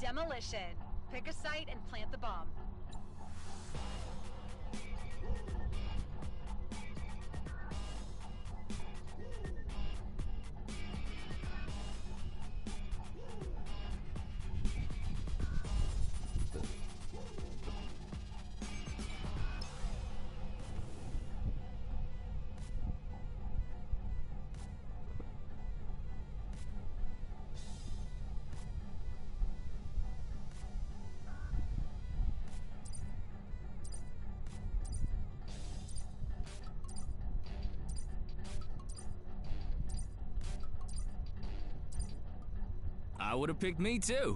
Demolition. Pick a site and plant the bomb. I would have picked me too.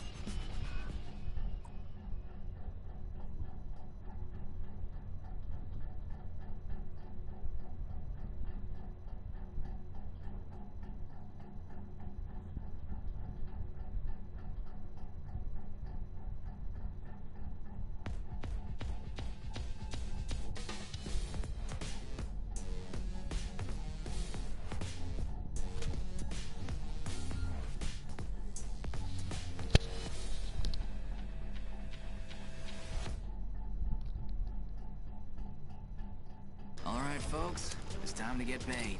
All right, folks, it's time to get paid.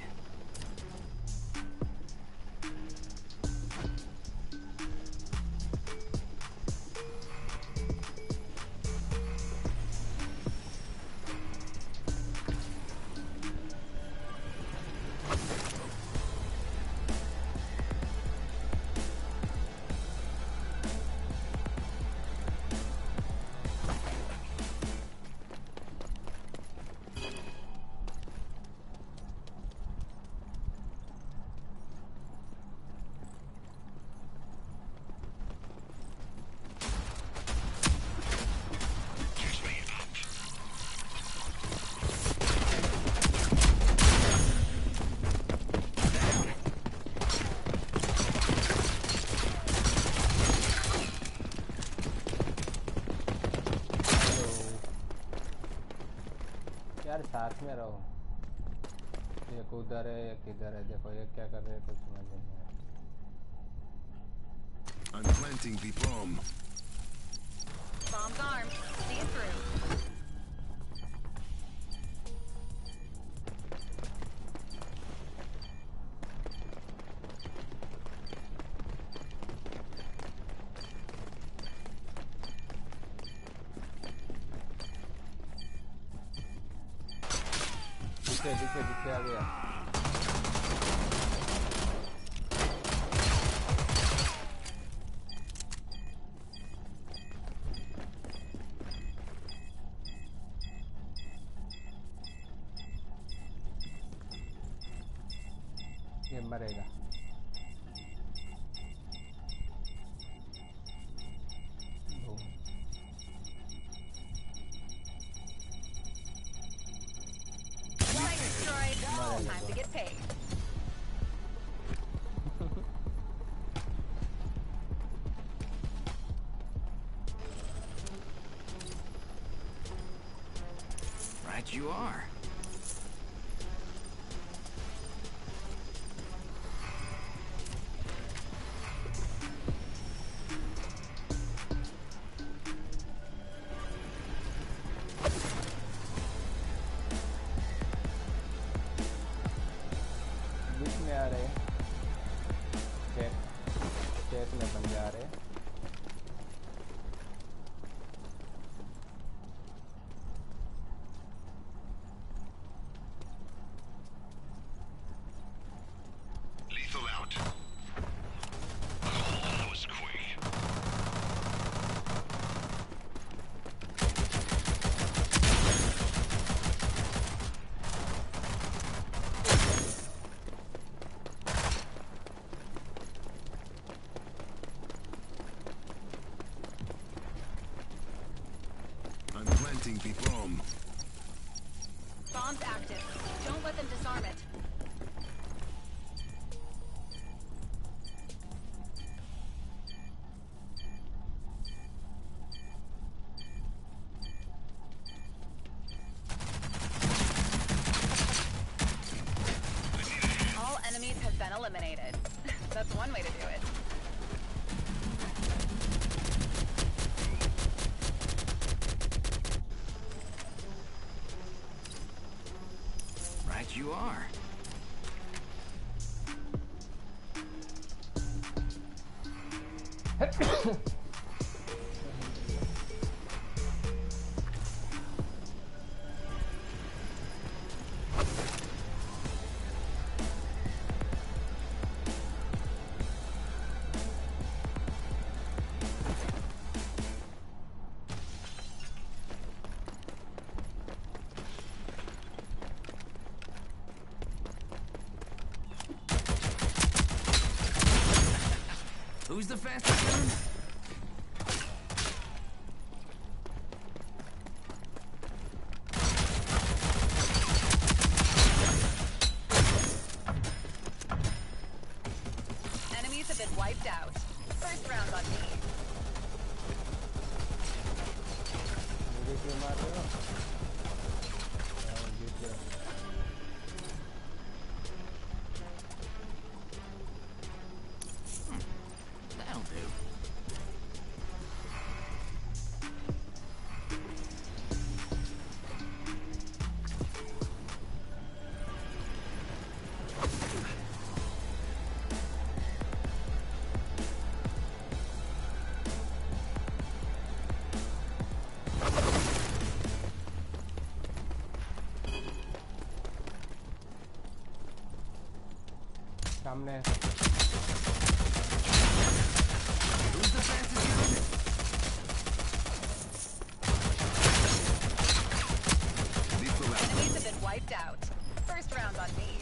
यार साथ में रहो। एक उधर है एक इधर है, देखो ये क्या कर रहे हैं कुछ समझ नहीं आ रहा। I'm planting the bomb. Bomb's armed. See it through. पीछे आ गया। ये मरेगा। Time to get paid. Right you are. Planting the bomb. Bomb's active. Don't let them disarm it. All enemies have been eliminated. That's one way to do it. Right you are. Who's the fastest gun? Enemies have been wiped out. First round on me. मुझे क्यों मार रहे हो? यार, जीत गया। That'll do. सामने Who's the fastest gun? Lethal out. Enemies have been wiped out. First round on me.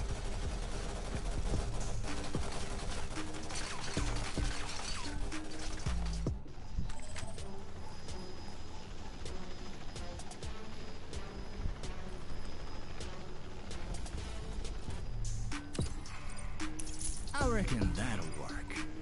I reckon that'll work.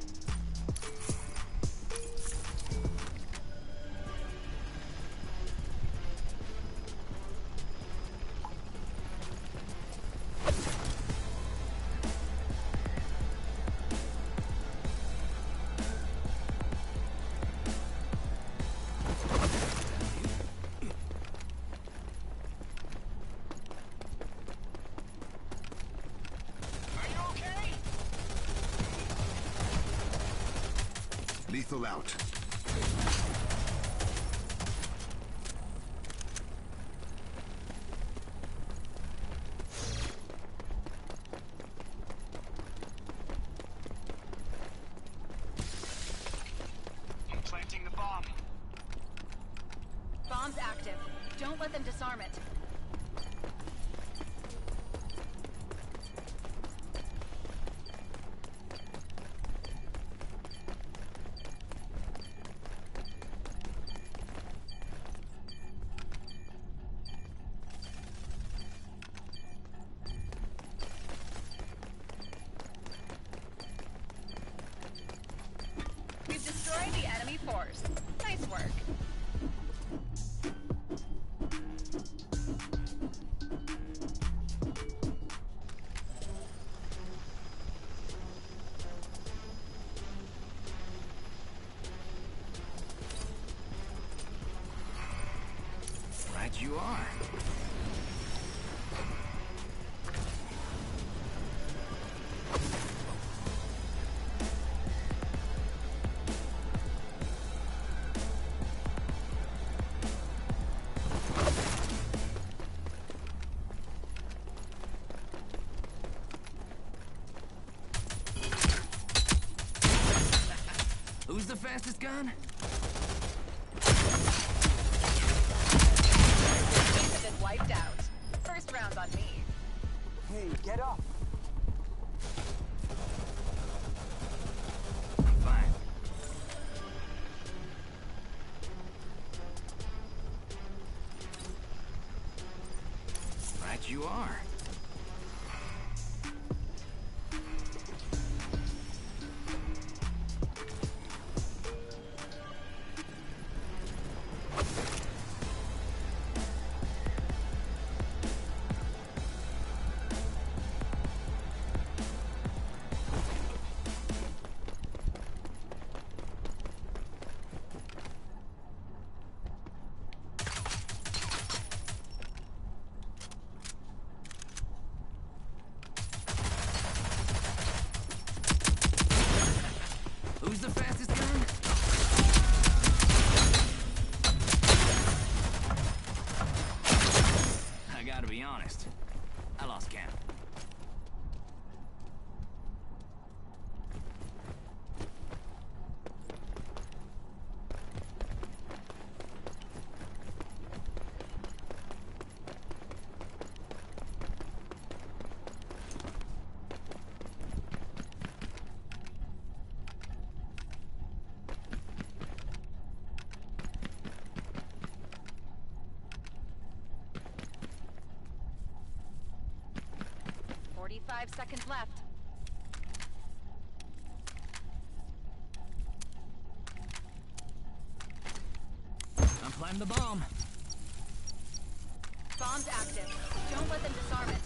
Lethal out. I'm planting the bomb. Bomb's active. Don't let them disarm it. We've destroyed the enemy force. Nice work. Right you are. Who's the fastest gun? Enemies have been wiped out. First round on me. Hey, get up. I'm fine. Right you are. fast. I lost count. Five seconds left. I'm planting the bomb. Bomb's active. Don't let them disarm it.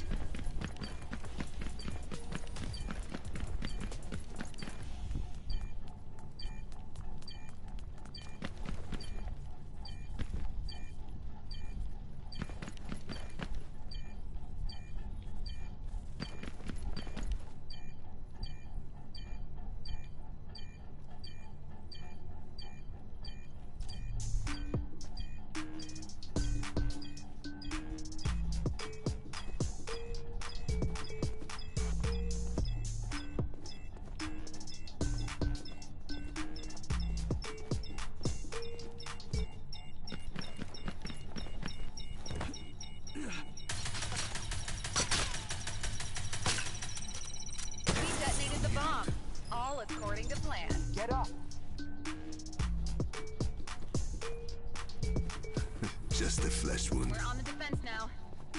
According to plan. Get up. Just a flesh wound. We're on the defense now.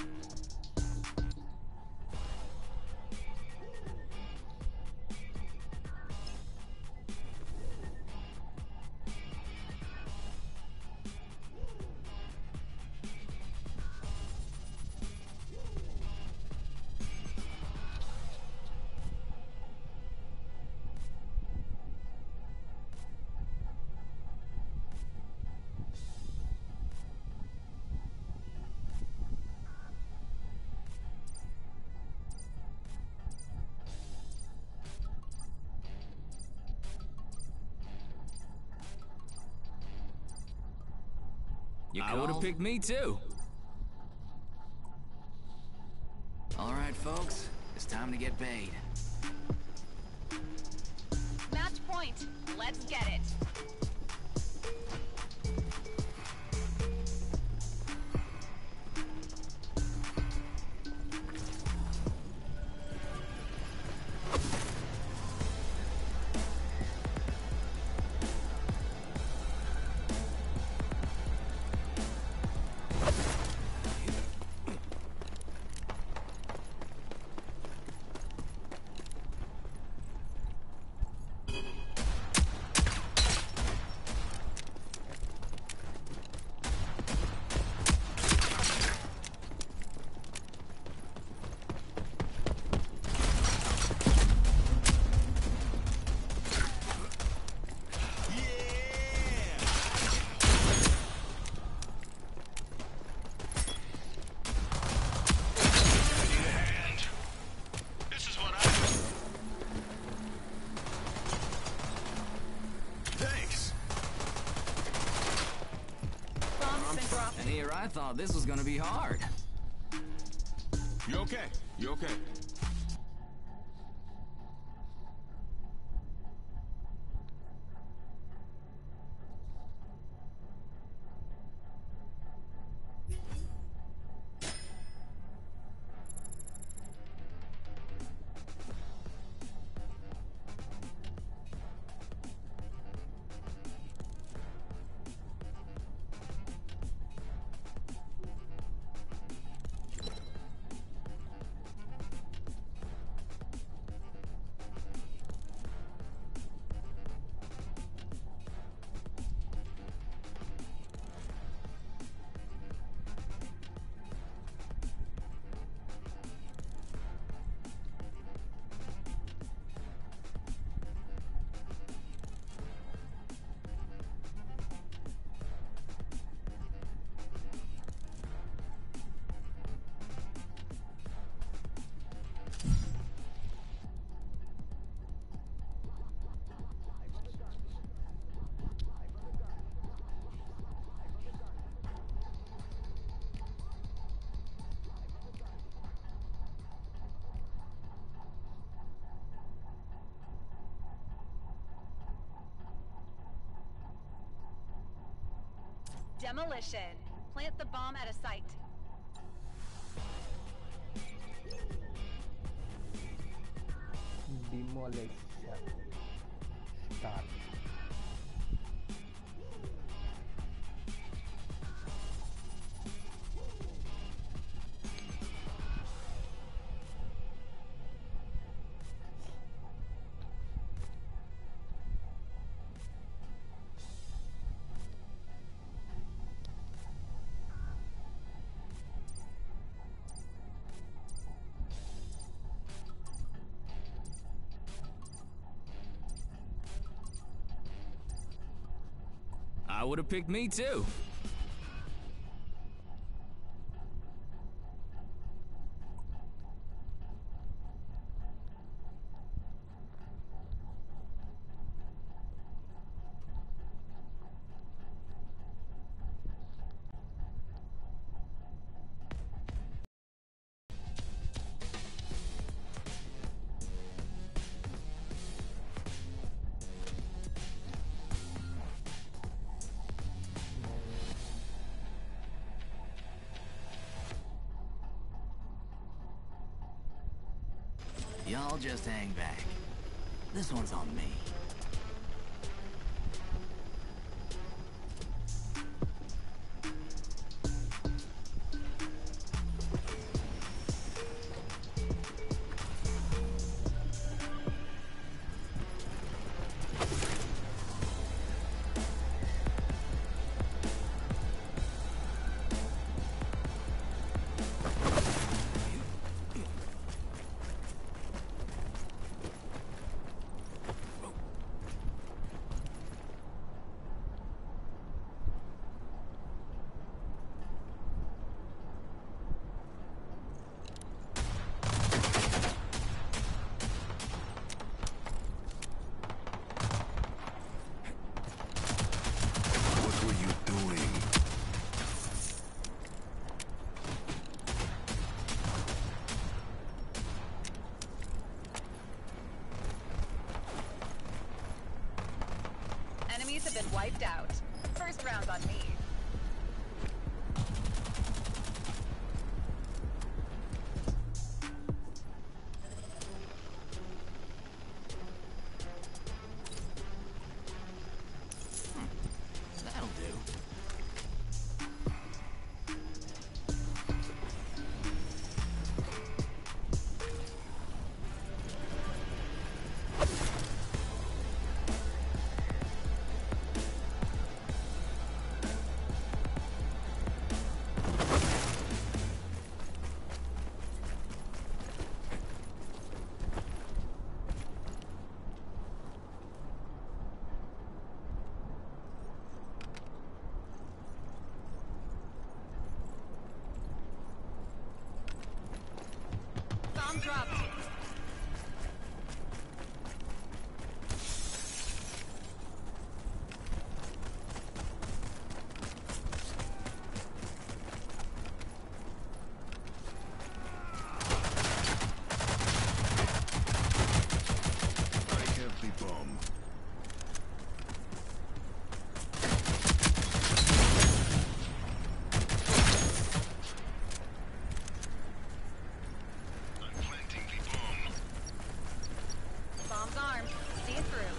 I would have picked me too. All right, folks. It's time to get paid. Match point. Let's get it. And here I thought this was gonna be hard. You okay? You okay? Demolition. Plant the bomb at a site. Demolition. Start. I would have picked me too. Y'all just hang back. This one's on me. What were you doing? Enemies have been wiped out. First round on me. That'll do. Bomb dropped. I have the bomb. I'm planting the bomb. Bomb's armed. See it through.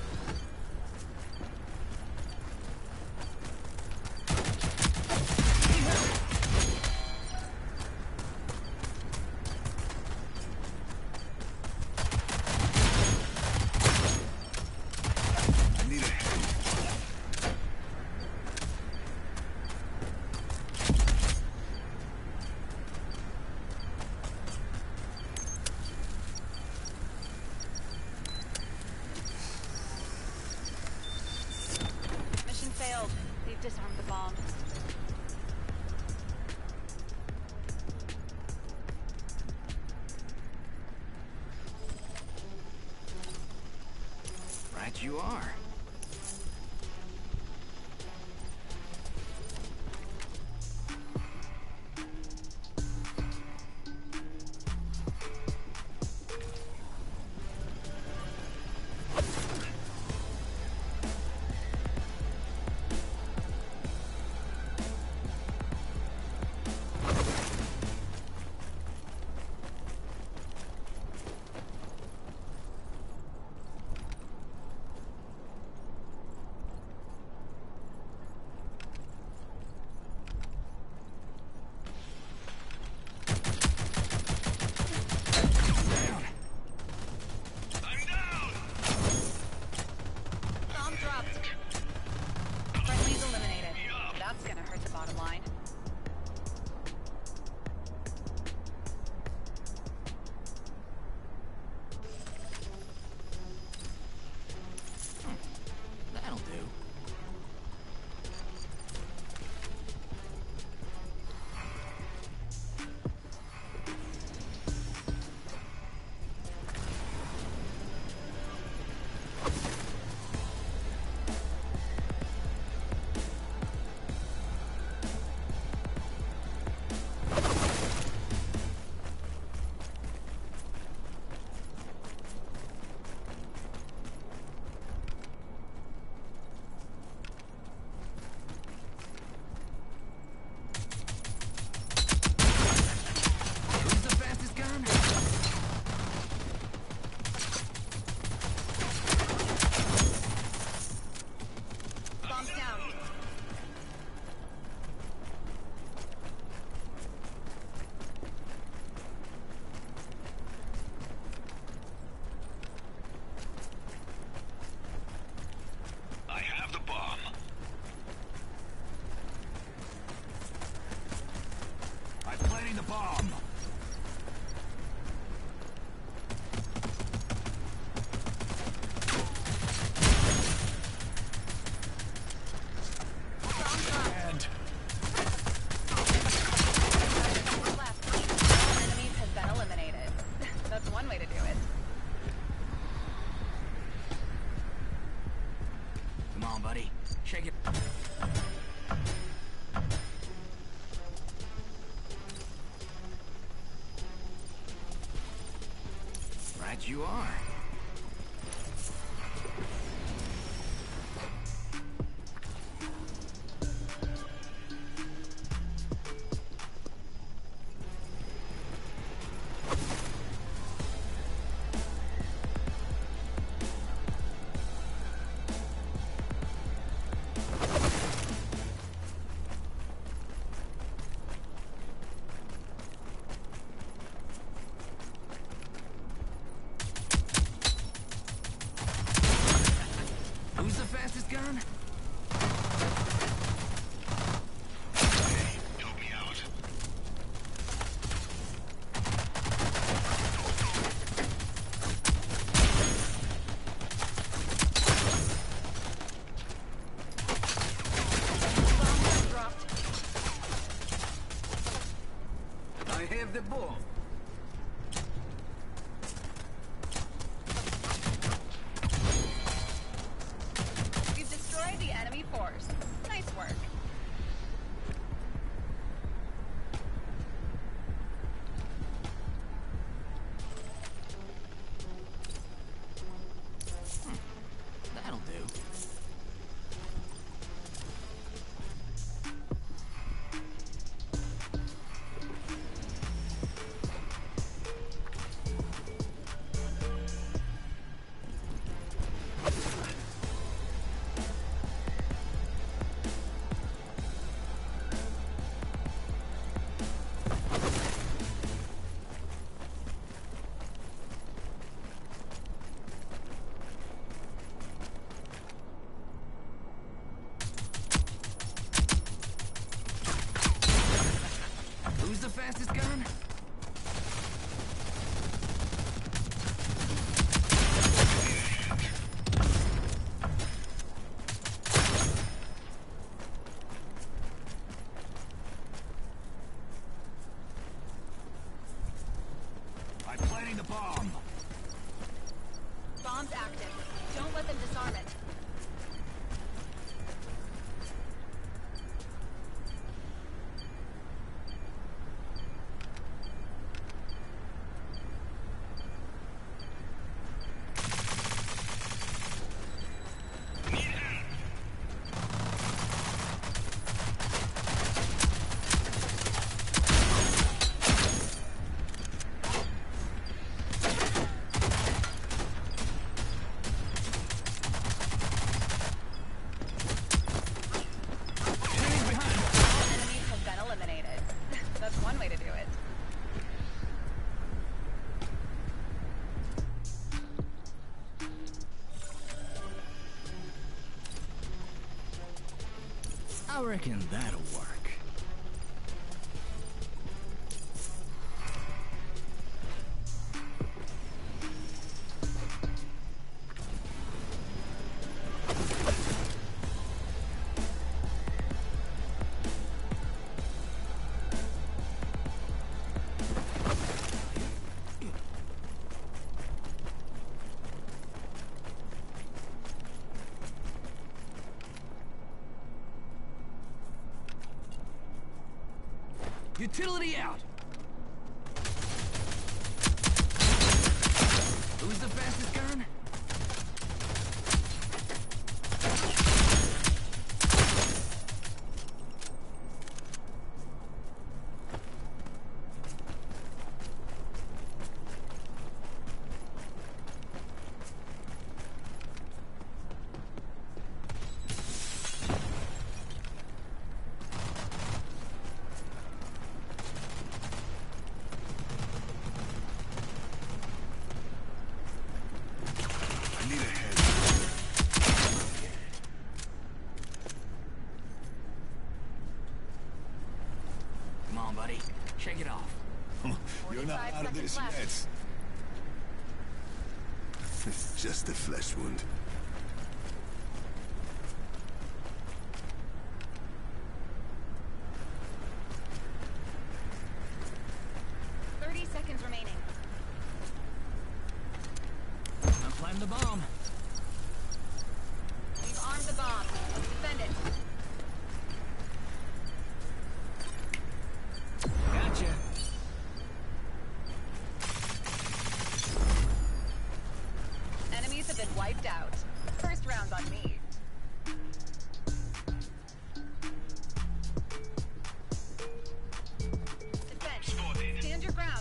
I need a hand. Mission failed. They've disarmed the bomb. Right you are. bomb. And Last. Enemies have been eliminated. That's one way to do it. Come on, buddy. Shake it. Right you are. Who's the fastest gun? Hey, help me out. Bomb dropped. I have the bomb. We've destroyed the enemy force. Nice work. That'll do. Who's the fastest gun? I'm planting the bomb. Bomb's active. Don't let them disarm it. Enemies have been eliminated. That's one way to do it. I reckon that'll work. Utility out! Who's the fastest gun? buddy. Shake it off. You're not 45 out of this seconds left. yet. It's just a flesh wound. Seconds remaining. I'm planting the bomb. We've armed the bomb. Defend it. Gotcha. Enemies have been wiped out. First round on me. Defend. Stand your ground.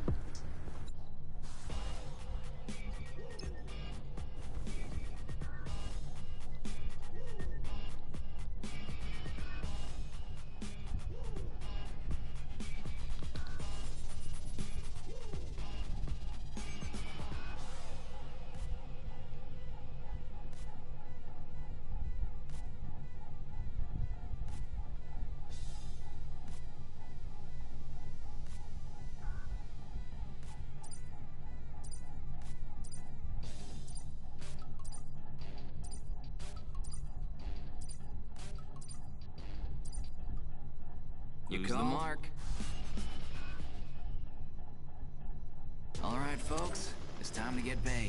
You call? The mark. All right, folks. It's time to get paid.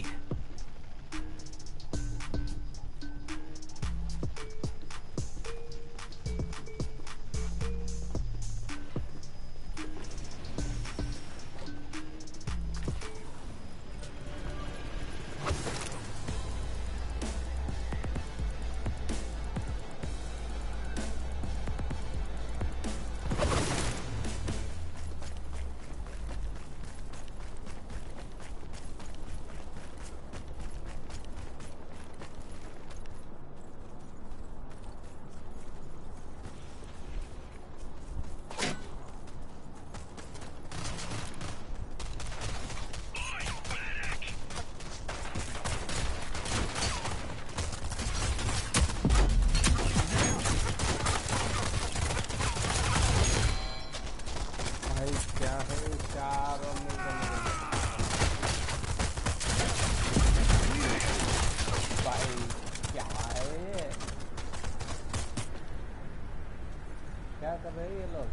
क्या कर रहे हैं ये लोग?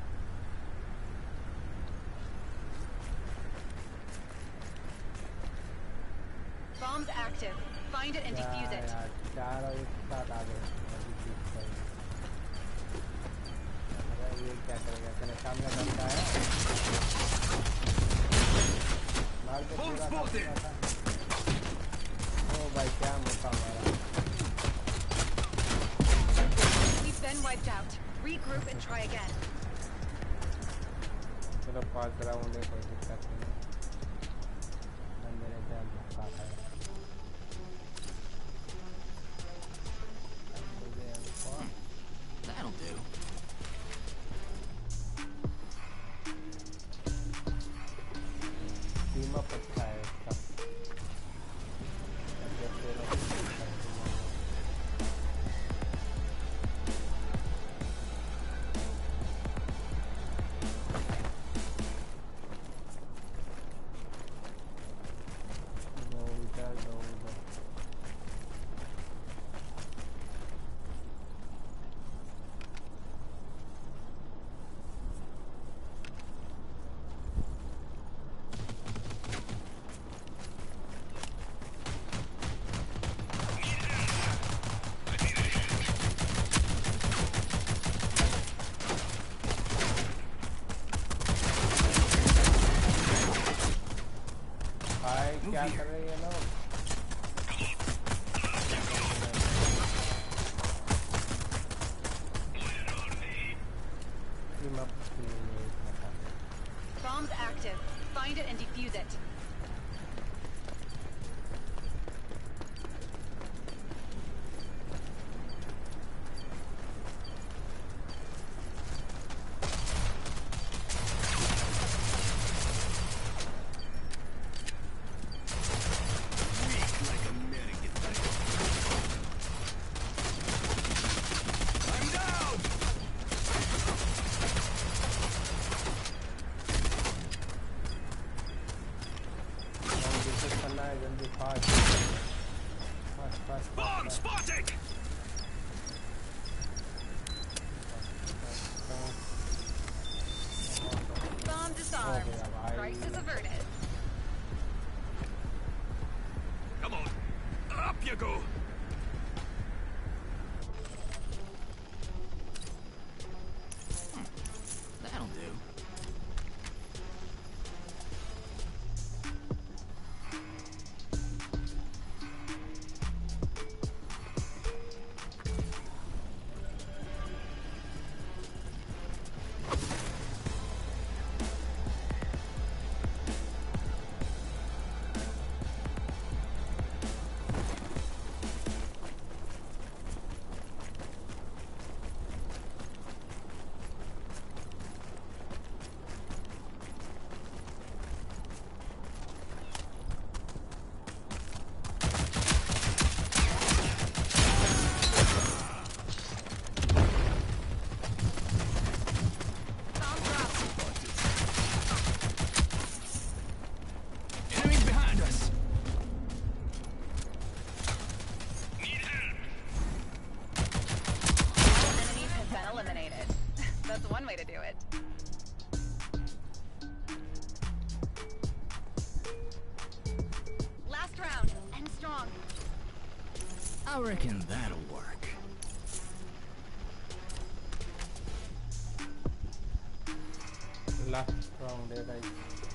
Bomb's active. Find it and defuse it. यार चार और एक साथ आ गए। ये क्या करेगा? तेरे सामने बंदा है। मार के पूरा था। ओ भाई क्या मौका मारा। We've been wiped out. Regroup and try again. चलो 5 राउंड है, कोई दिक्कत नहीं। बंदे ने क्या मौका खाया। That'll do. टीम अप अच्छा है इसका। क्या कर रहे हैं ये लोग? Bomb's active. Find it and defuse it. fast. Bomb spotted! Bomb disarmed. Okay, bhai. Crisis averted. Come on, up you go! That'll do. Bomb dropped. Enemies behind us. All enemies have been eliminated. That's one way to do it. Last round. End strong. I reckon that'll work. Last round there, guys.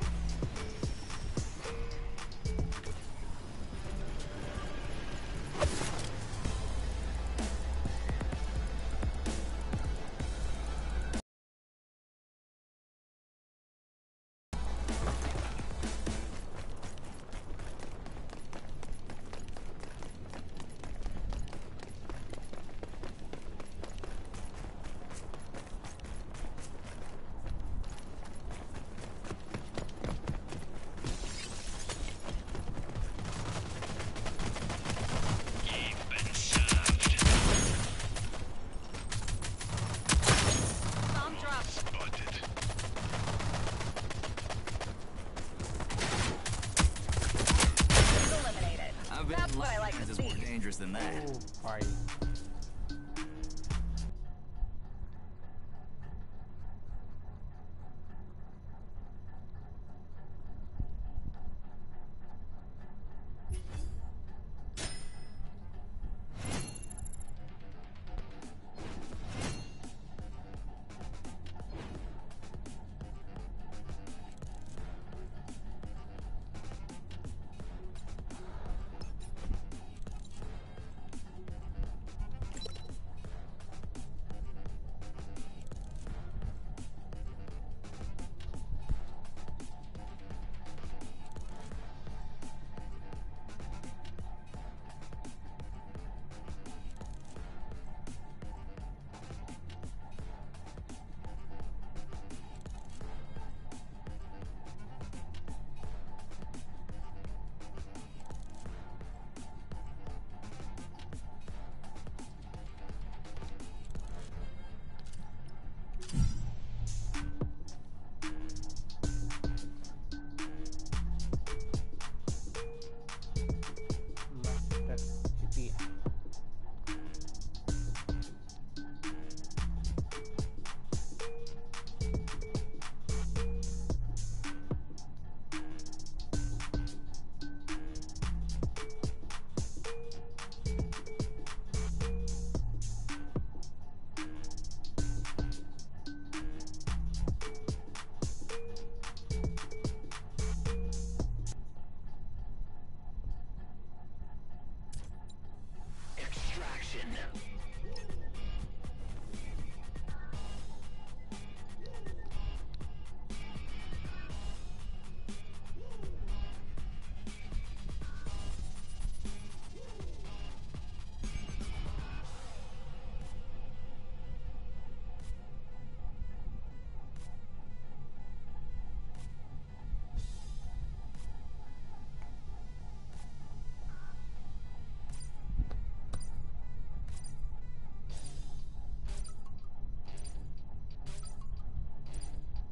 Bomb dropped. Eliminated. I've been That's what I like to it's see. more dangerous than that. Oh, bhai.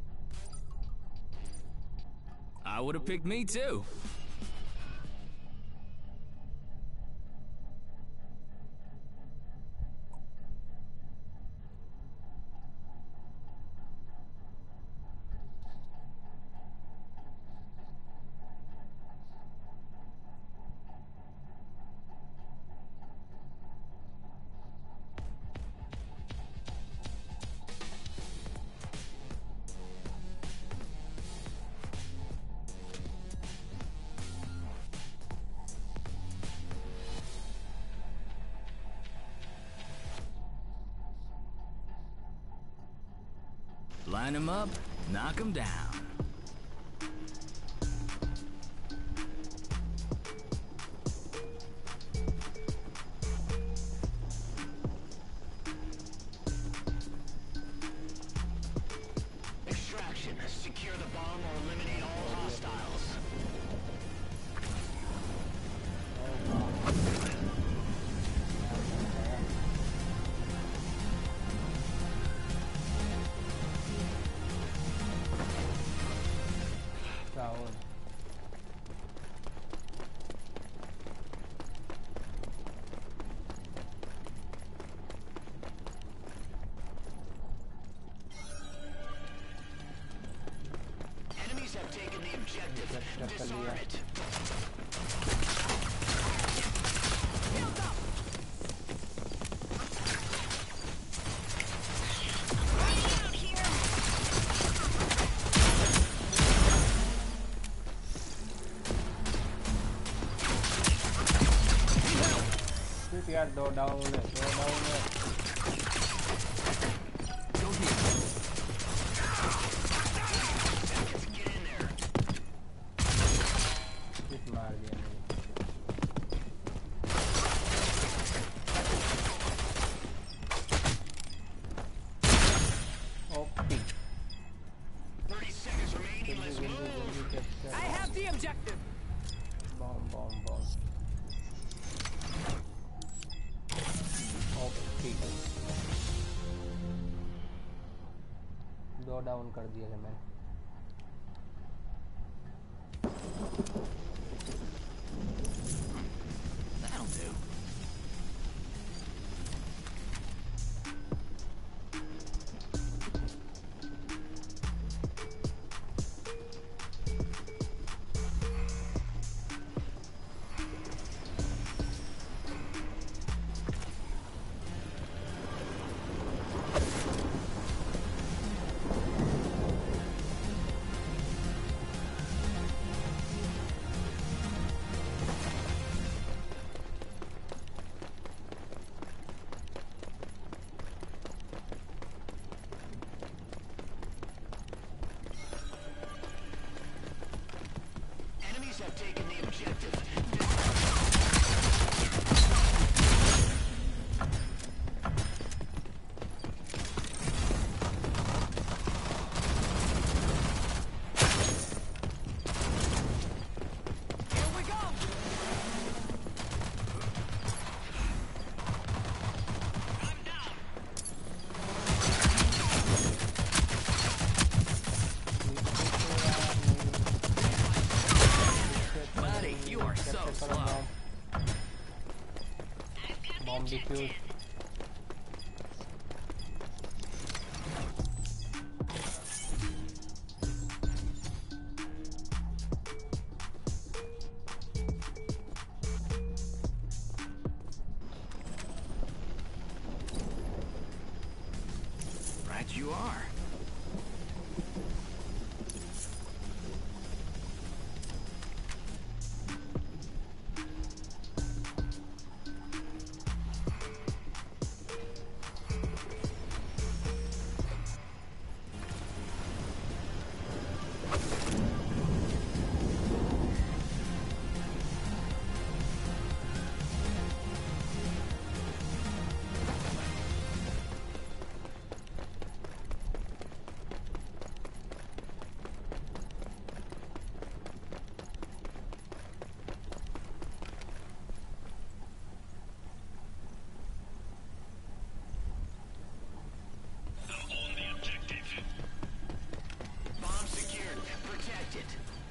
I would have picked me too. Line them up, knock them down. Extraction. Secure the bomb or eliminate all hostiles. Down. Enemies have taken the objective. Disarm it. Shoot यार दो down है Get in there. Hit मार दिया okay 30 seconds remaining. Let's move. I have the objective. Bomb okay दो down कर दिए थे मैंने That'll do. Enemies have taken the objective. Here we go. I'm down. Buddy, you are so slow. Bomb defuse Right you are. On the objective. Bomb secured. Protect it.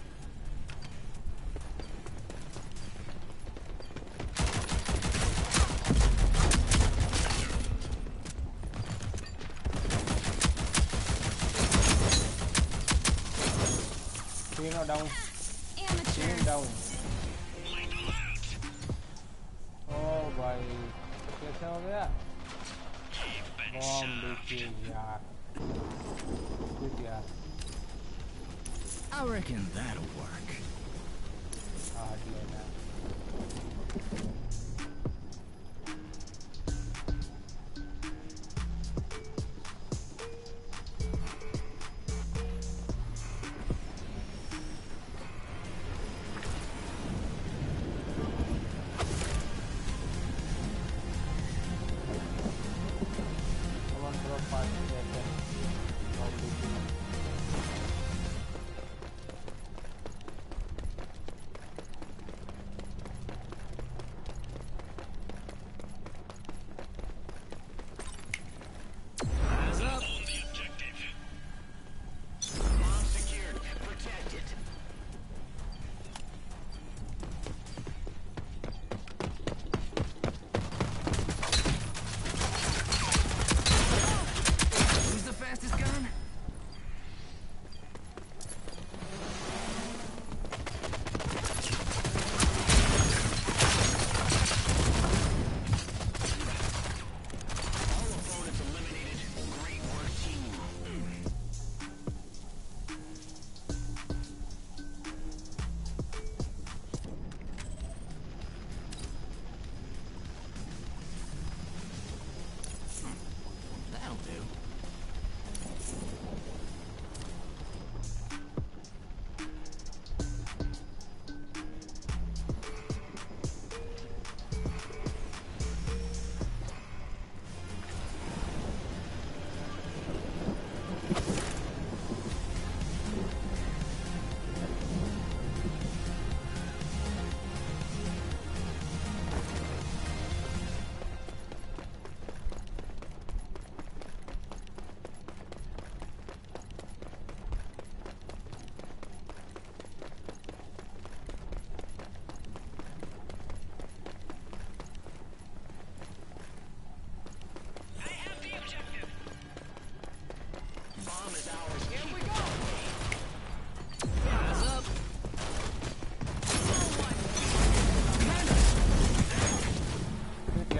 तीनों down तीन down ओ भाई कैसे हो गया bomb defuse यार Good यार I reckon that'll work. Hard लेना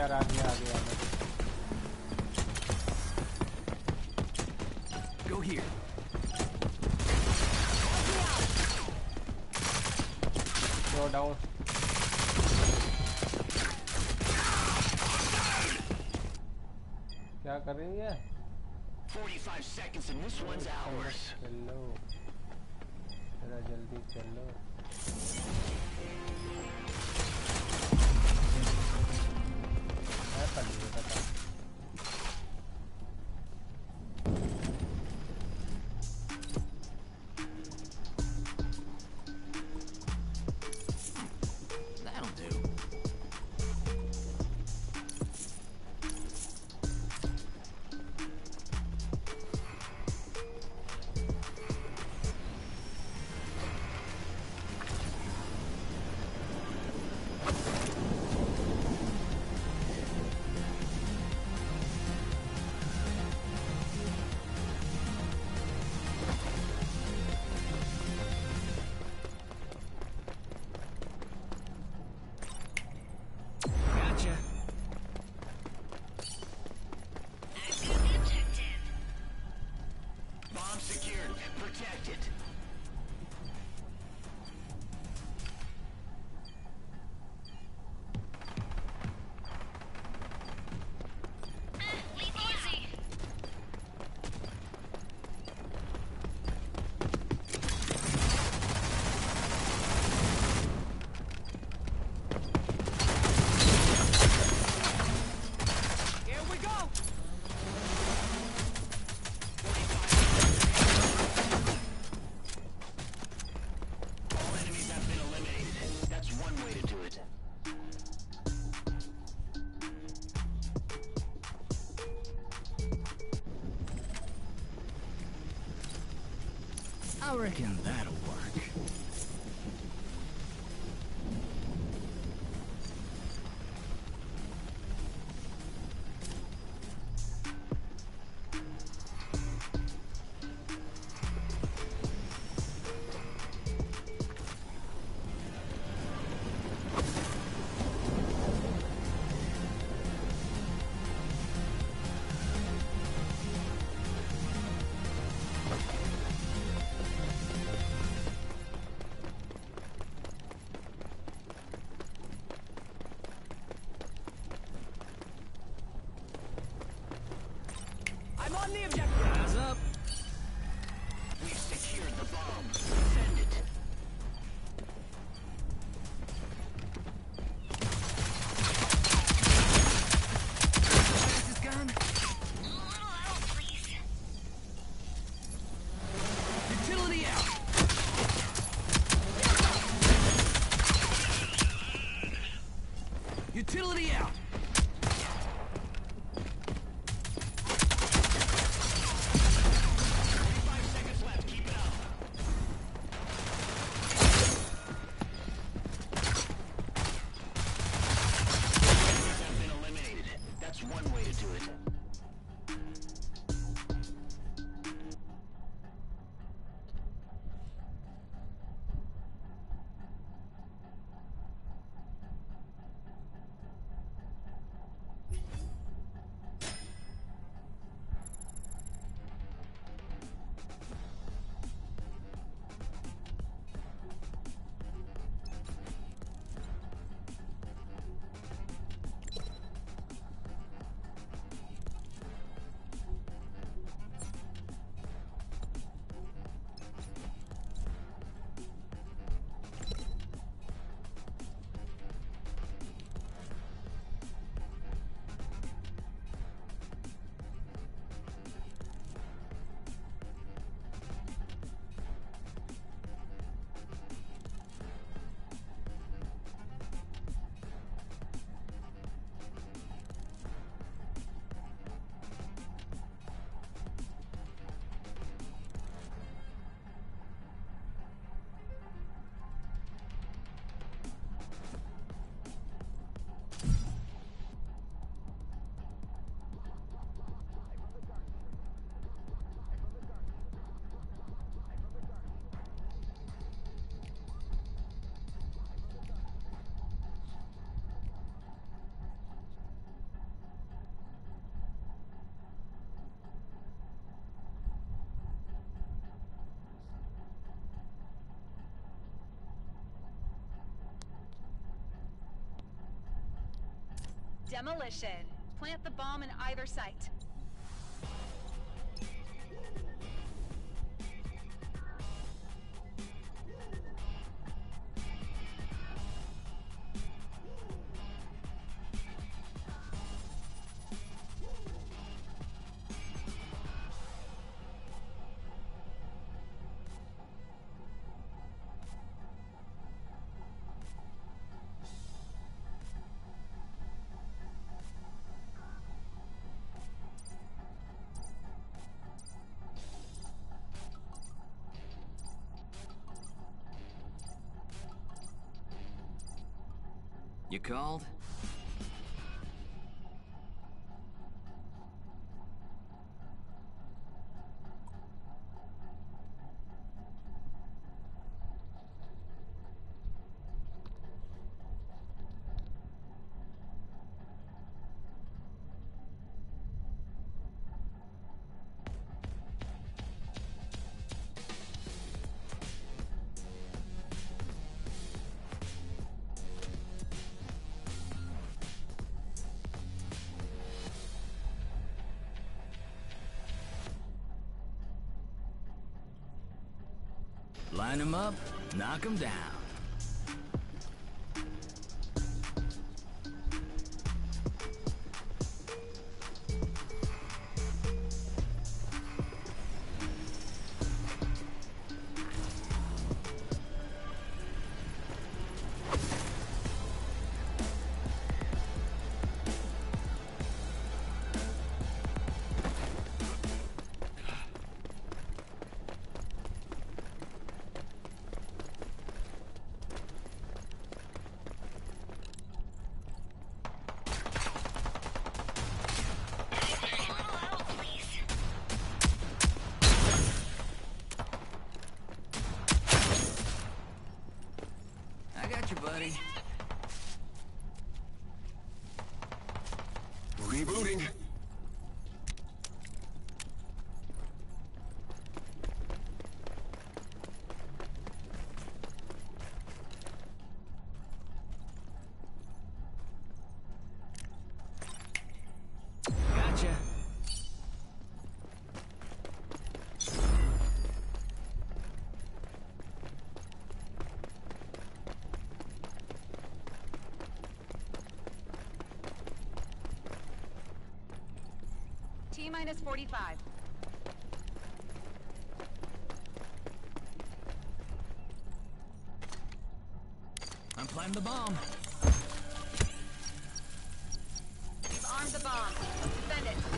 यार आ गया Go here. Go down. क्या कर रही है? 45 seconds and this one's ours. चलो जरा जल्दी चलो. मैं कर लूँगा था. That'll do. Gotcha. Bomb secured. Protected. Here we go. All enemies have been eliminated. That's one way to do it. I reckon that'll work. I'm on the objective. Eyes up. We've secured the bomb. Defend it. Fastest gun. Utility out. Utility out. demolition. Plant the bomb in either site. You called? Line them up, knock them down. I got you, buddy. Rebooting. Gotcha. T-minus 45. I'm planting the bomb. We've armed the bomb. Defend it.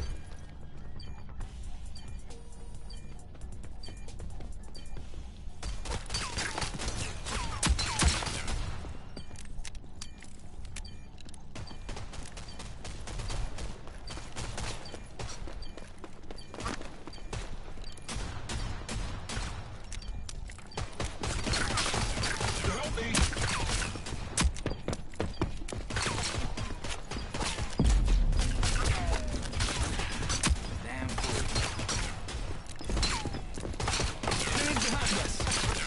Damn fool. Enemies behind us.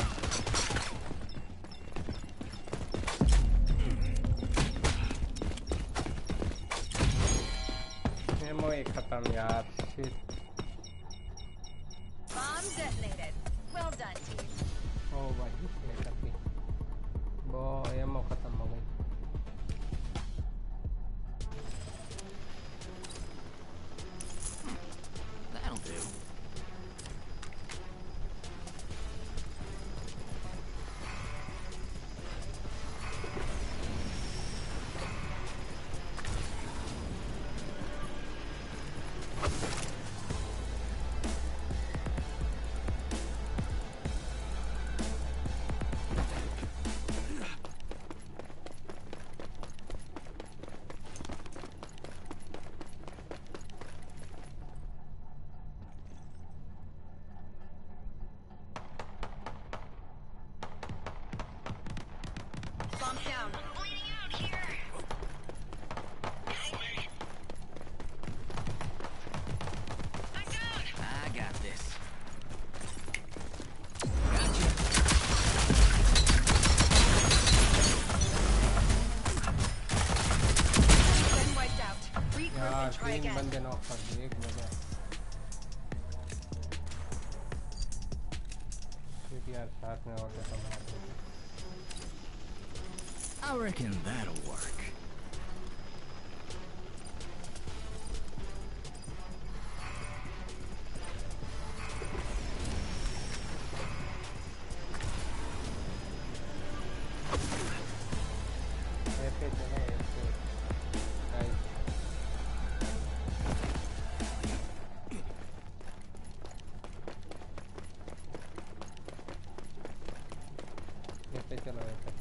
Ammo ही खत्म यार shit. Bomb detonated. Well done, team. ओ भाई इसने कर दी वो ammo खत्म हो गई. That'll do. Try 3 again. बंदे नॉक कर दिए एक बजा यार साथ में होते तो मार देते I reckon that'll work. ऐसे चलो ऐसे गाइस ऐसे चलो ऐसे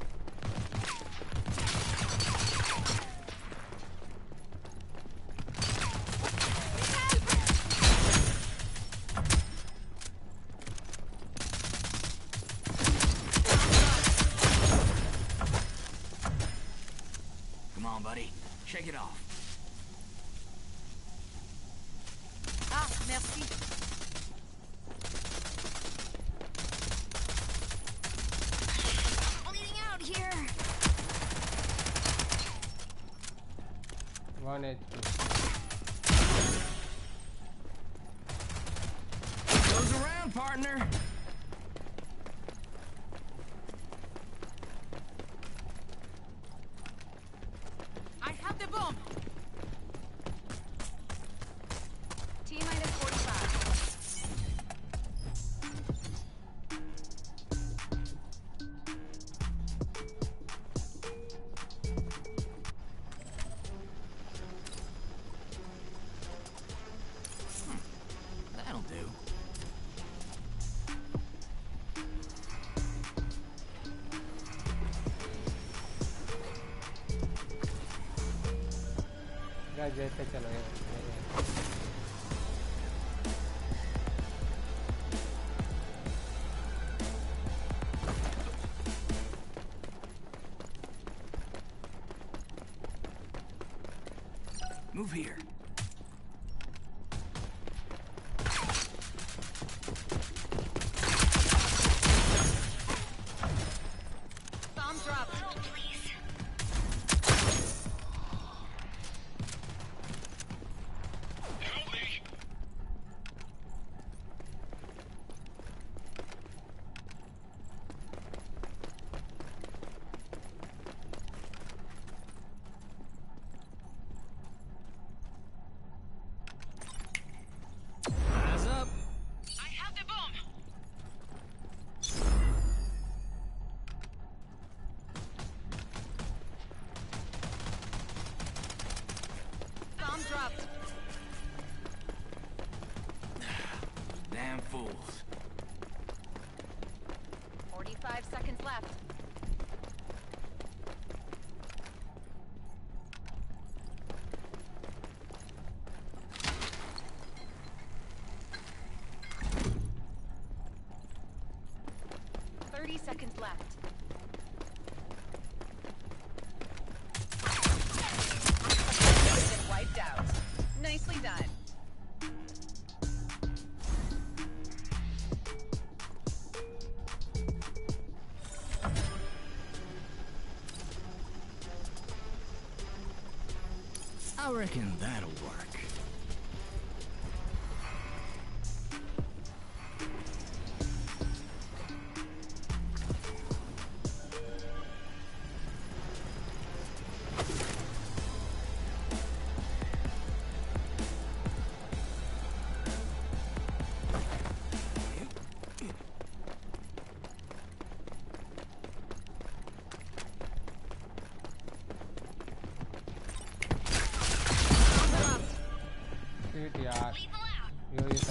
Come on, buddy. Shake it off. Ah, merci. Bleeding out here. 1 HP Goes around, partner. I have the bomb. T minus 45. That'll do. Guys ऐसे चलो ऐसे Move here. Bomb dropped. Eyes up. I have the bomb. Bomb dropped. Damn fools. 45 seconds left. Seconds left. Been wiped out. Nicely done. I reckon that'll work. सीट यार yo ये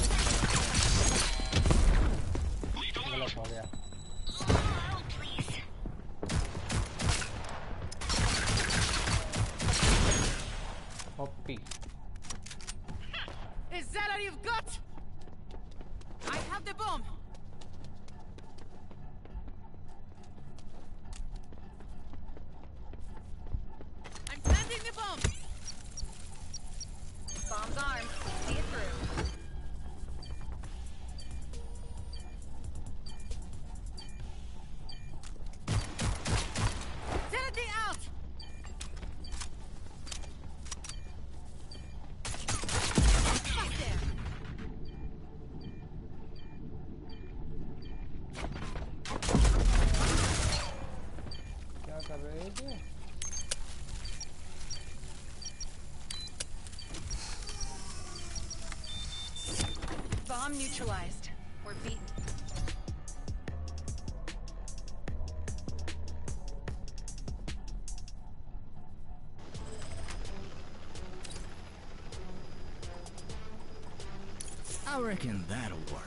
गलत हो गया Hoppy. Is that all you've got? I have the bomb. I'm planting the bomb. Bomb's armed. See it through. मुझे। Bomb neutralized. We're beat. I reckon that'll work.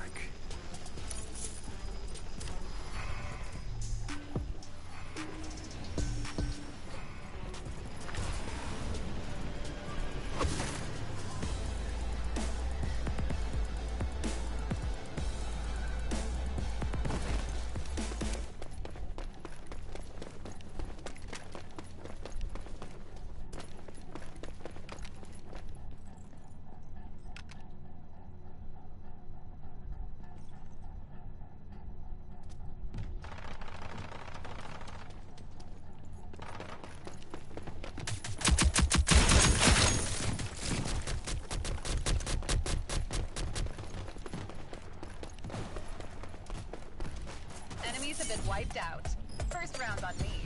Enemies have been wiped out. First round on me.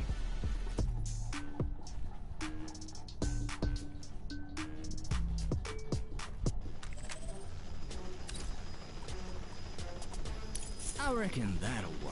I reckon that'll work.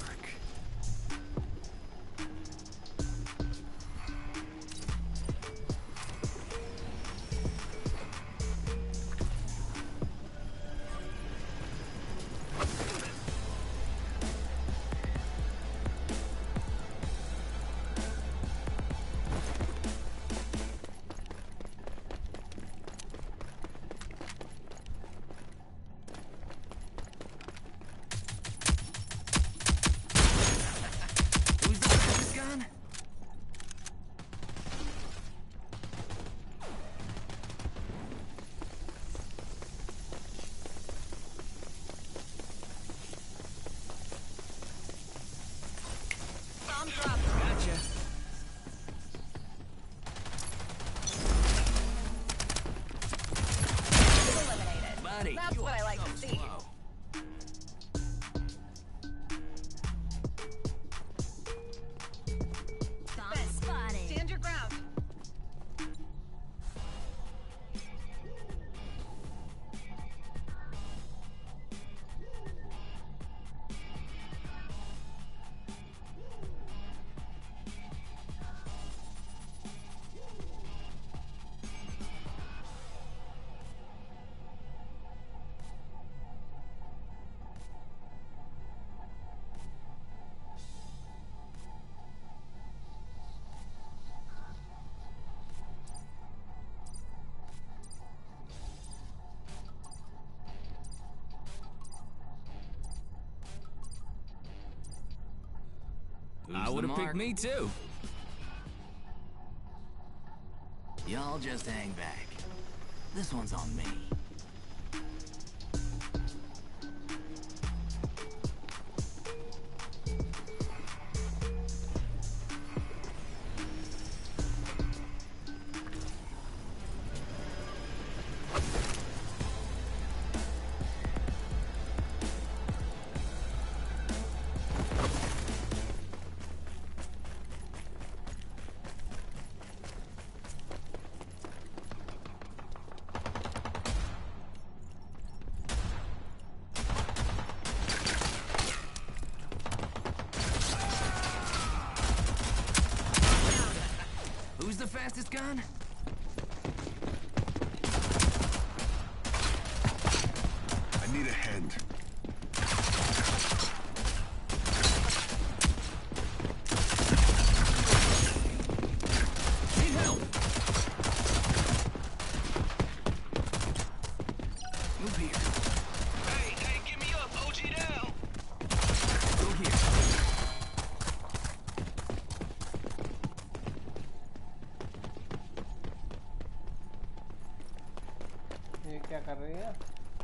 Who's the fastest gun? Bomb dropped. Gotcha. Eliminated. Buddy, That's you what are I like so to see. slow. Ben, stand your ground. I would have picked me too. Y'all just hang back. This one's on me. Who's the fastest gun? I need a hand. Need help. Move here. Hey, give me up. OG down. Go here. ये क्या कर रही है?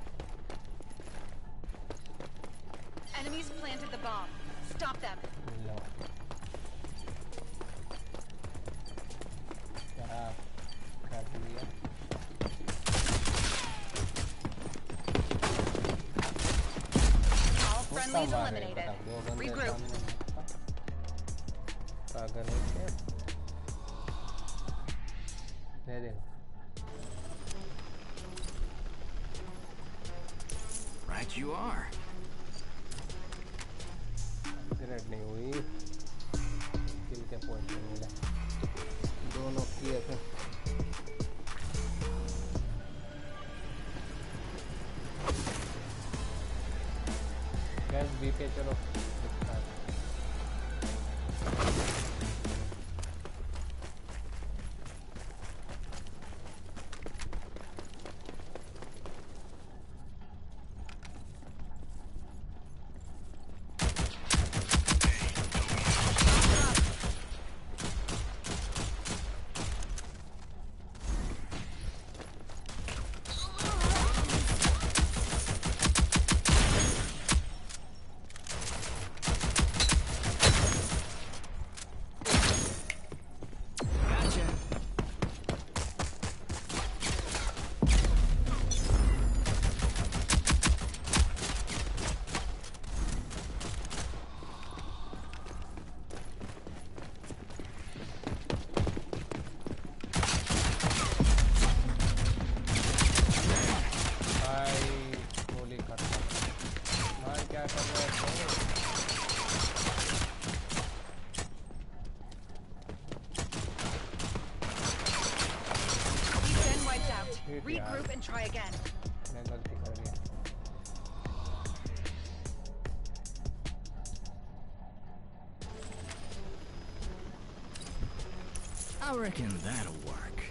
Enemies planted the bomb. Stop them. लो। क्या कर दिया? All friendlies eliminated. Regroup. पागल है क्या? देख Right you are. अपग्रेड नहीं हुई स्किल के पॉइंट नहीं मिला दोनों किए थे गैस बी पे चलो Regroup and try again. मैं गलती कर दिया I reckon that'll work.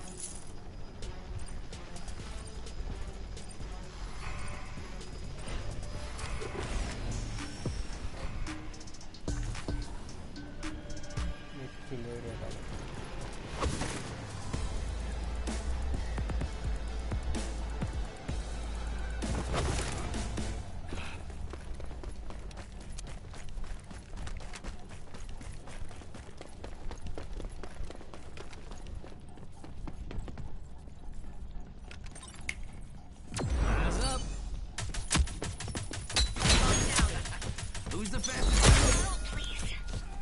Who's the fastest? Please.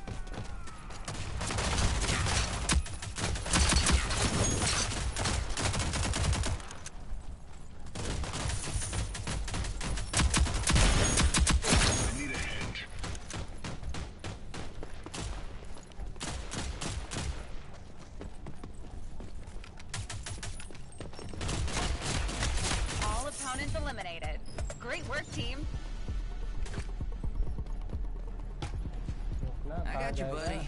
I need a hand. All opponents eliminated. Great work, team. I got you, buddy.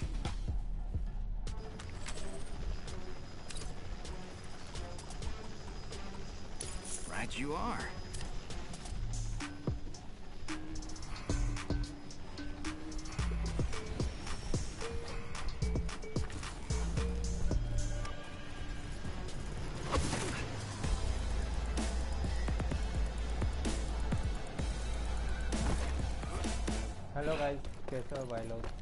Right you are. Hello guys कैसे हो भाई लोग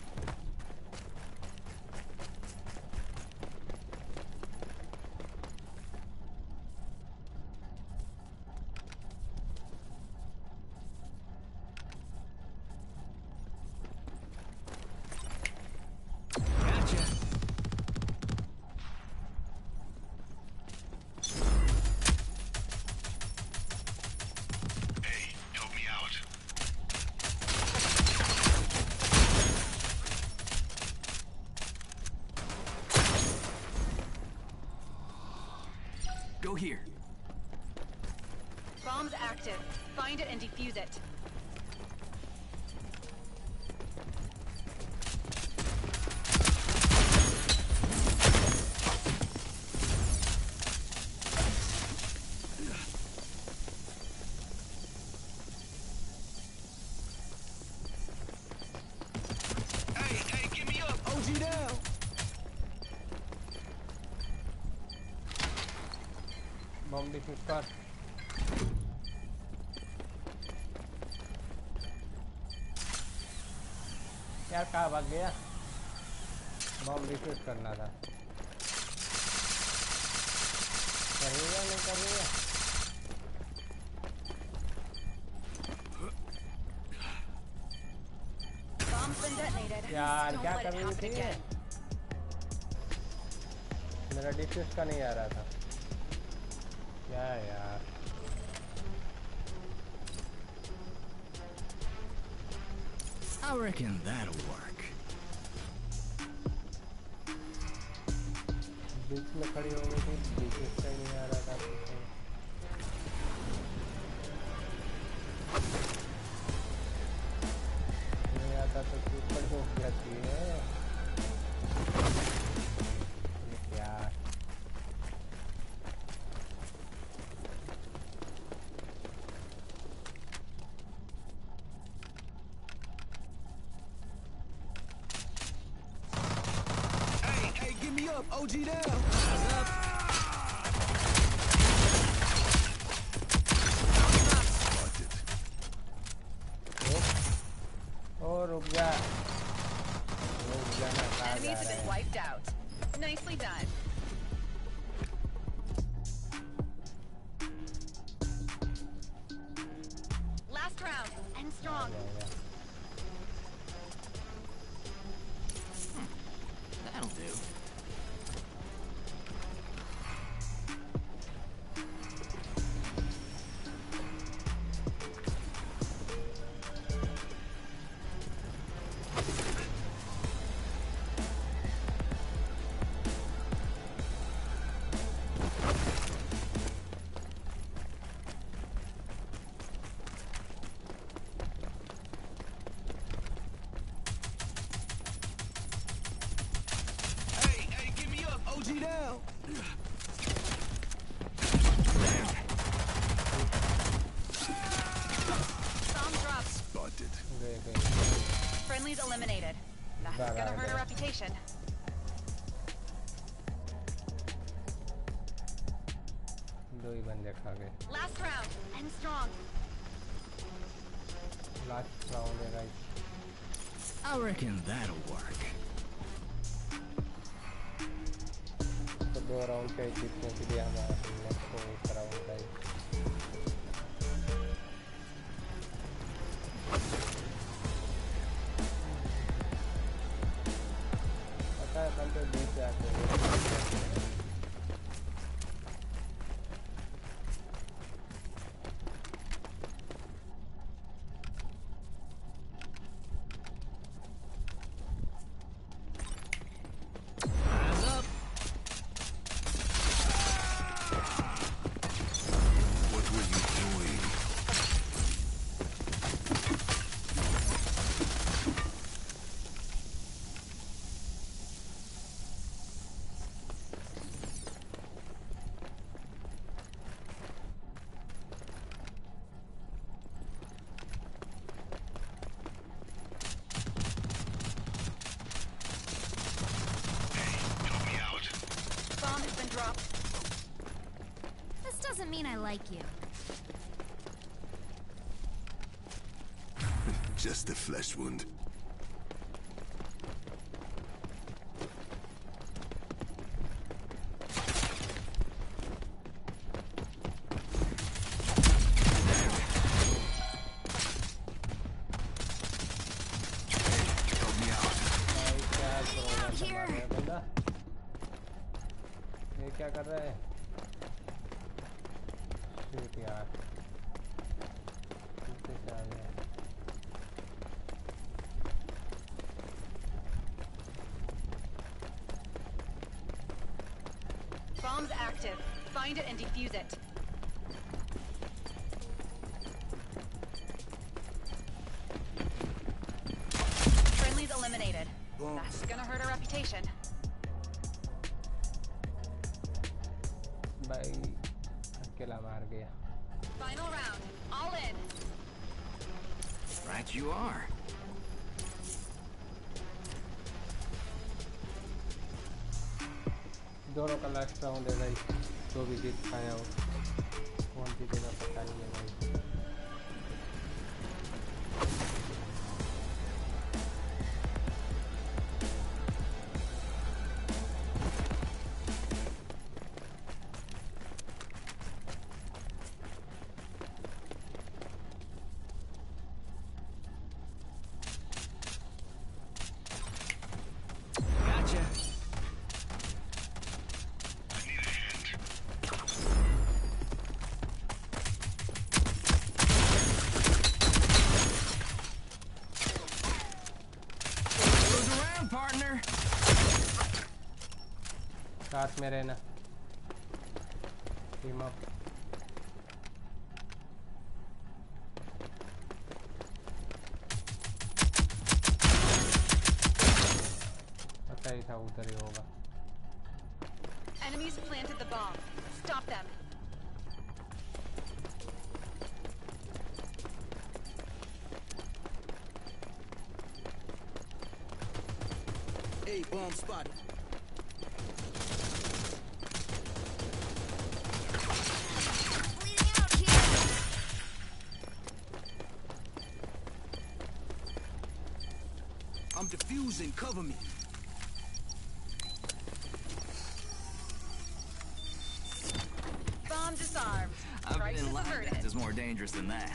Gotcha. Hey, help me out. Go here. Bomb's active. Find it and defuse it. Hey, give me up. OG down. Bomb defuse कर यार कहाँ भाग गया बम diffuse करना था कर रही है नहीं कर रही है Bomb's been detonated. यार Don't क्या let कर it रही happen थी again. मेरा डिफ्यूज का नहीं आ रहा था क्या यार I reckon that'll work. बीच में खड़ी हो गई थी डिफ्यूज का ही नहीं आ रहा था नहीं आता तो क्यों खड़ी हो जाती है क्या Hey, give me up. OG down. ओ रुक जा ना कहाँ जा Enemies have रहा been है wiped out. Nicely done. Last round. End strong. That'll do. Hey, give me up. OG down. Bomb dropped. Spotted. गए Friendlies eliminated. That's gonna hurt our reputation. दो ही बंदे खा गए Last round. End strong. Last round है guys I reckon that'll work. तो 2 round का जीतने के लिए हमारा नेक्स्ट को एक राउंड का पता है बंदे बीच से आते हैं What were you doing? Help me out. Bomb has been dropped. This doesn't mean I like you. Just a flesh wound. Help me out. भाई क्या कोरोना चल रहा है बंदा ये क्या कर रहा है शिट यार पीछे से आ गया Bomb's active. Find it and defuse it. Friendlies eliminated. That's gonna hurt our reputation. भाई अकेला मार गया Final round. All in. Right you are. दोनों का लास्ट राउंड है भाई तो भी जीत पाया हो कौन जीतेगा पता नहीं है भाई partner. साथ में रहना, टीम अप। पता ही था उधर ही होगा। Enemies planted the bomb. Stop them. Hey, bomb spotted. Bleeding out here. I'm defusing. Cover me. Bomb disarmed. I've been Crisis in line averted. death is more dangerous than that.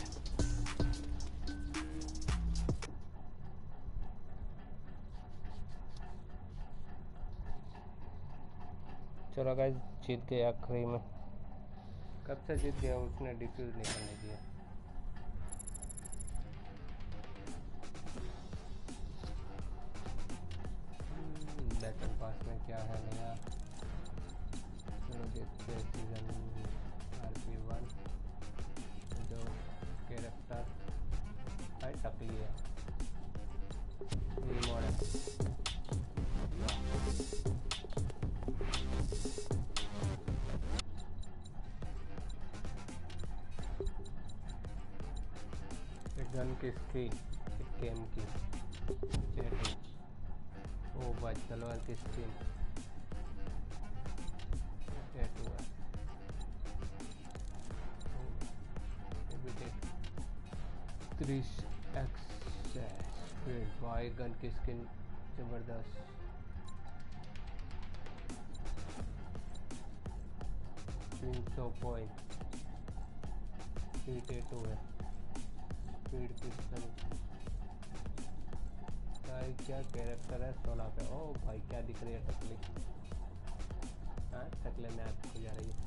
चलो guys, जीत गए आखिरी में। कब से जीत गया? उसने diffuse नहीं करने दिया। बैटल पास में क्या है नया? चलो देखते हैं। सीजन RP1 जो कैरेक्टर है टकली है, ये मॉड है। गन की स्किन, गेम की चेटिंग। ओ भाई, तलवार की स्किन टैटू है। भाई गन की स्किन जबरदस्त। पॉइंट टैटू है। स्पीड पिस्टल भाई, क्या कैरेक्टर है 16 पे। ओ भाई, क्या दिख रही है टकली। हाँ, टकले में आग हो जा रही है।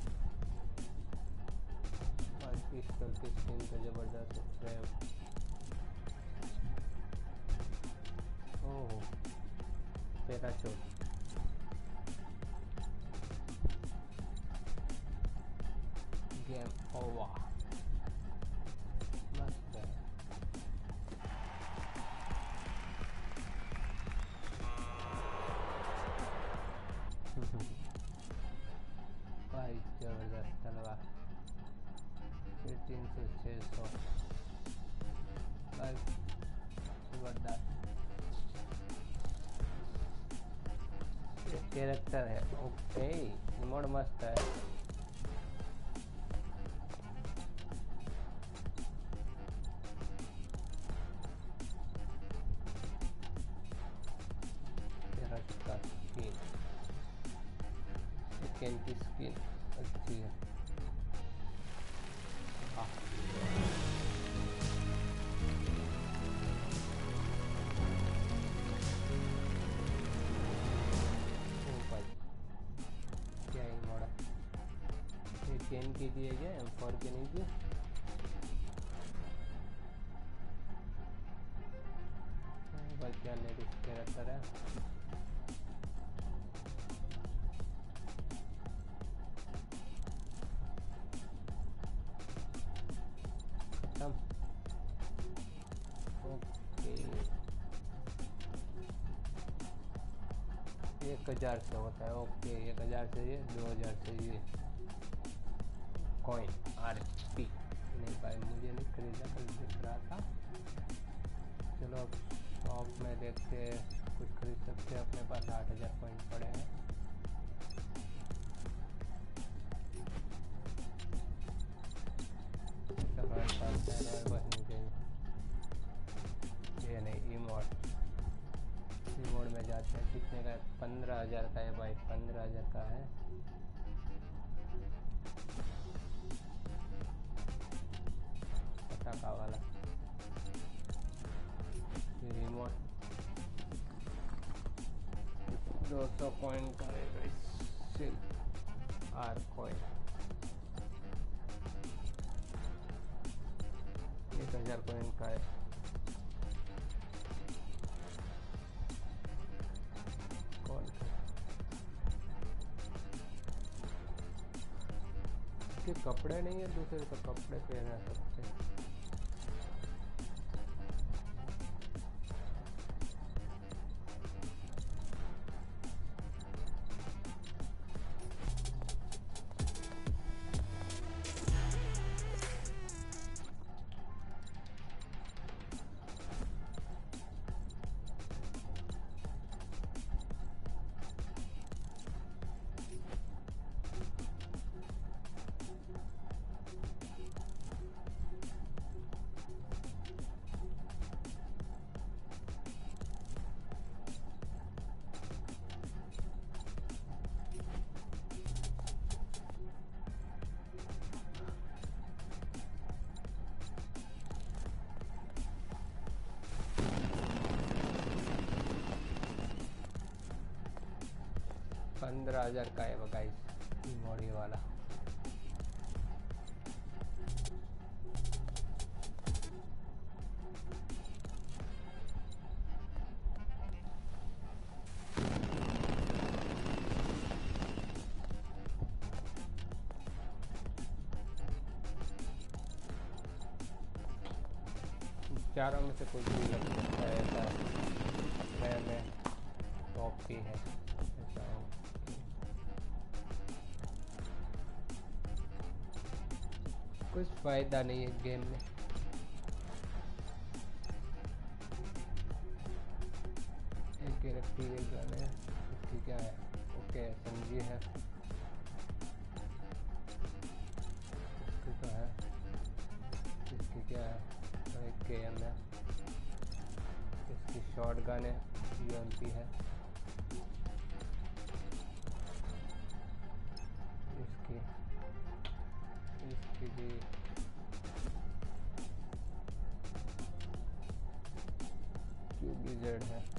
और पिस्टल की स्किन तो जबरदस्त है। Oh, parachute. Game over. मस्त है। भाई जबरदस्त तलवार। 300 से 600 भाई जबरदस्त। ये कैरेक्टर है। ओके, मोड मस्त है। स्किन की स्किन अच्छी है। क्या ही मोड़ा। ये गेम के दिए गए, M4 के नहीं दिए। भाई क्या लेडीज कैरेक्टर है। ओके, 1000 से होता है। ओके, 1000 से ये, 2000 से ये कॉइन RP। नहीं भाई, मुझे नहीं खरीदा, कल दिख रहा था। चलो शॉप में देखते कुछ खरीद सकते हैं। अपने पास 8000 कॉइन पड़े हैं। ये नहीं, ई मोड में जाते हैं। कितने का है? 15,000 का है भाई, 15,000 का है। पटाखा वाला रिमोट 200 कॉइन का है। R कॉइन 1000 कॉइन का है। इसके कपड़े नहीं है, दूसरे तो कपड़े पहना सकते हैं। $15,000 का है वो गाइस मोड़ी वाला। चारों में से कुछ भी लग सकता है, ऐसा मैं टॉप की है ऐसा। कुछ फायदा नहीं है गेम में। एक इलेक्ट्रिक गन है, इसकी क्या है? ओके समझी है, इसकी तो है, इसकी क्या है? एक केएम है, इसकी शॉर्ट गन है, यूएमपी है, इसकी भी QBZ है।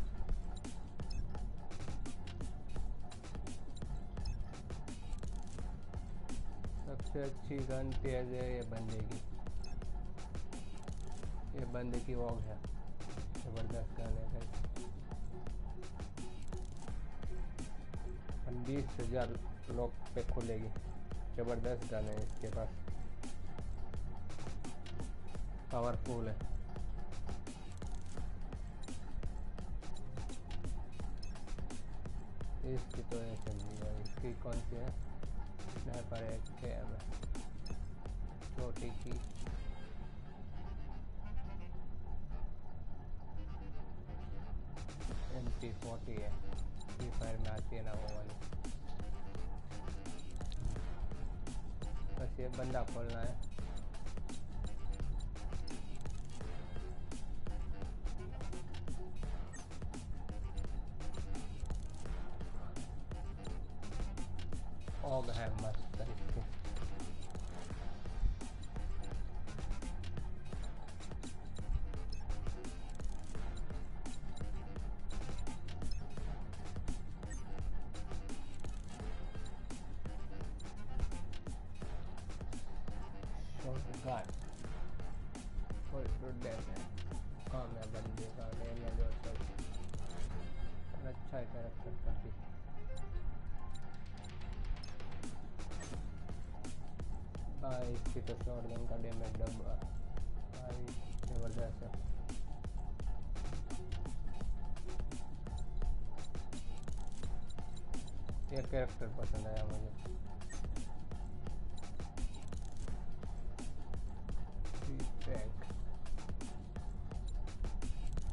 सबसे अच्छी गन तेज है ये बंदे की, ये बंदे की वॉक है, जबरदस्त गन है गाइस। 20,000 लोग पे खुलेगी, जबरदस्त गन है इसके पास, पावरफुल है। इसकी तो ऐसे नहीं है, इसकी कौन सी है? स्नाइपर है, केएम है, छोटी की MP40 है, फ्री फायर में आती है ना वो वाली। बस ये बंदा खोलना है। ऑग है मस्त इसकी। काम है बंदे का, लेने जो सब अच्छा है कैरेक्टर का भी। भाई इसकी तो शॉटगन का डैमेज डब्बा भाई जबरदस्त है। ये कैरेक्टर पसंद आया मुझे।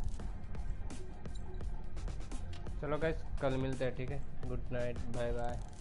चलो गाइस कल मिलते हैं, ठीक है? Good night, bye bye.